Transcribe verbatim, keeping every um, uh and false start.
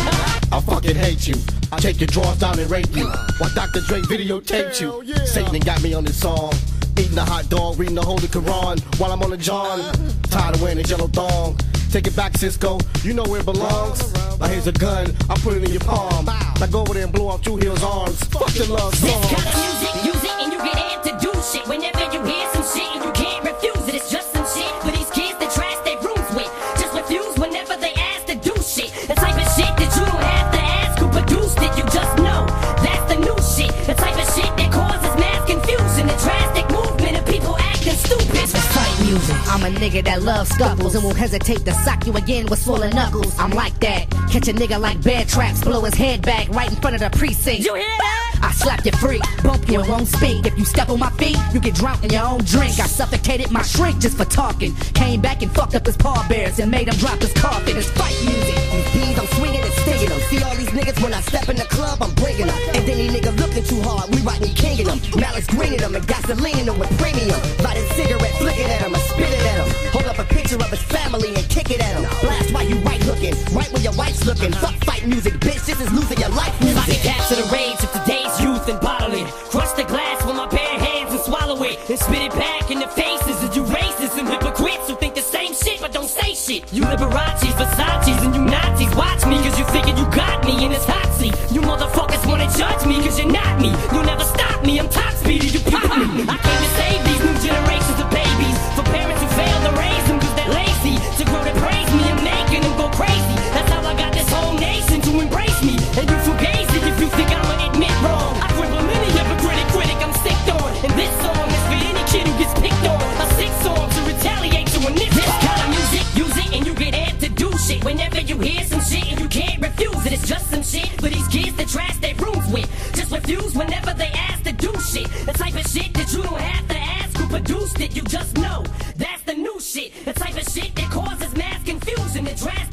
I fucking hate you. I take your drawers down and rape you. While Doctor Dre videotaped you. Yeah. Satan got me on this song. Eating a hot dog, reading the Holy Quran while I'm on the John. Tired of wearing a yellow thong. Take it back, Cisco. You know where it belongs. Now here's a gun. I put it in your palm. Now go over there and blow off True Hill's arms. Fuck the love This song. kind of music, use it and you get amped to do shit. Whenever you hear some shit and you can't refuse it, it's just some shit for these kids that trash their rooms with. Just refuse whenever they ask to do shit. The type of shit that you don't have to ask who produced it, you just know. That's the new shit. The type of shit that causes mass confusion. The drastic movement of people acting stupid. It's fight music. I'm a nigga that loves scuffles and won't hesitate to sock you again with swollen knuckles. I'm like that. Catch a nigga like bear traps, blow his head back right in front of the precinct. You hear that? I slap you free, bump you and won't speak. If you step on my feet, you get drowned in your own drink. I suffocated my shrink just for talking. Came back and fucked up his pallbearers and made him drop his coffin. It's fight music. These bees, I'm swinging and stinging them. See all these niggas when I step in the club, I'm bringing them. And then these niggas looking too hard, we riding kinging them. Malice greening them and gasoline in them with premium. Lighting cigarette, flicking at them and spitting at them. Hold up a picture of his family and kick it at him. Blast while you right hooking, right when your wife's looking. Fuck fight music, bitch, this is losing your life If I music. could capture the rage of today's youth and bottle it, crush the glass with my bare hands and swallow it, and spit it back in the faces of you racists and hypocrites who think the same shit but don't say shit. You Liberace's, Versace's, and you Nazis, watch me cause you thinking you got me in this hot seat. You motherfuckers wanna judge me cause you're not me. You'll never stop me, I'm top speed, you pop me. I came to save these new generations of babies, for parents who fail to raise them cause they're lazy, to grow to praise me and making them go crazy. That's how I got this whole nation to embrace me, and you fugazi if you think I'ma admit wrong. I cripple any hypocritic critic I'm sick on, and this song is for any kid who gets picked on. A sick song to retaliate to in this, this kind of music, use it and you get amped to do shit. Whenever you hear some shit and you can't refuse it, it's just some shit for these kids that trash their rooms with. Just refuse whenever they ask to do shit. The type of shit that you don't have to ask who produced it, you just know. That's the new shit. The type of shit that causes mass confusion, that drastic